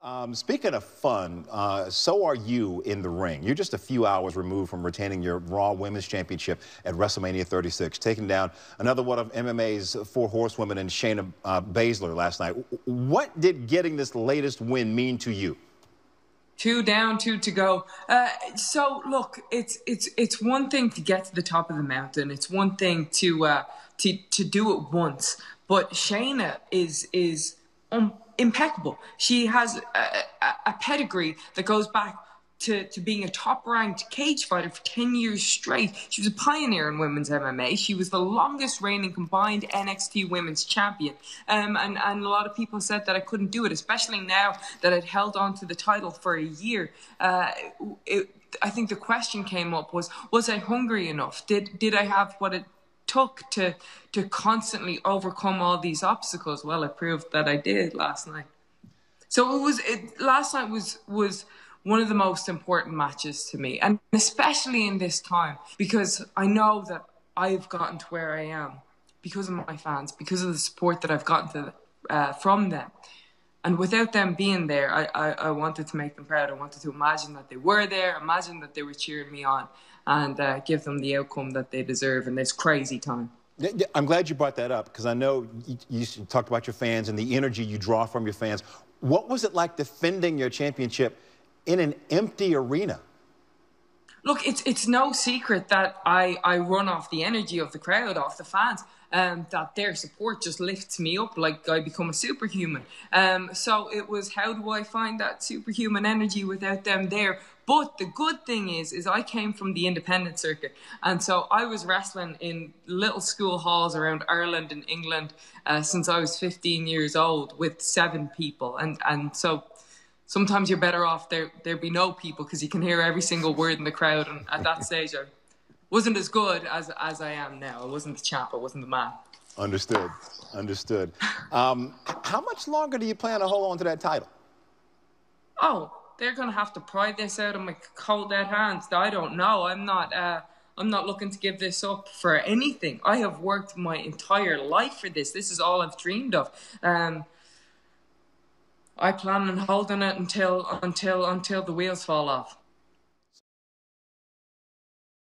Speaking of fun, so are you in the ring. You're just a few hours removed from retaining your Raw Women's Championship at WrestleMania 36, taking down another one of MMA's four horsewomen in Shayna Baszler last night. What did getting this latest win mean to you? 2 down, 2 to go. So look, it's one thing to get to the top of the mountain. It's one thing to do it once. But Shayna is impeccable. She has a pedigree that goes back to being a top-ranked cage fighter for 10 years straight. She was a pioneer in women's MMA. She was the longest-reigning combined NXT women's champion. And a lot of people said that I couldn't do it, especially now that I'd held on to the title for a year. I think the question came up was I hungry enough? Did I have what it took to constantly overcome all these obstacles? Well, I proved that I did last night. So last night was one of the most important matches to me, and especially in this time, because I know that I've gotten to where I am because of my fans, because of the support that I've gotten from them. And without them being there, I wanted to make them proud. I wanted to imagine that they were there, imagine that they were cheering me on, and give them the outcome that they deserve in this crazy time. I'm glad you brought that up, because I know you talked about your fans and the energy you draw from your fans. What was it like defending your championship in an empty arena? Look, it's no secret that I run off the energy of the crowd, off the fans, that their support just lifts me up like I become a superhuman. So it was, how do I find that superhuman energy without them there? But the good thing is I came from the independent circuit. And so I was wrestling in little school halls around Ireland and England since I was 15 years old with 7 people. And so sometimes you're better off there'd be no people, because you can hear every single word in the crowd. And at that stage, I wasn't as good as I am now. I wasn't the champ. I wasn't the man. Understood. Understood. How much longer do you plan to hold on to that title? Oh, they're going to have to pry this out of my cold dead hands. I don't know. I'm not looking to give this up for anything. I have worked my entire life for this. This is all I've dreamed of. I plan on holding it until the wheels fall off.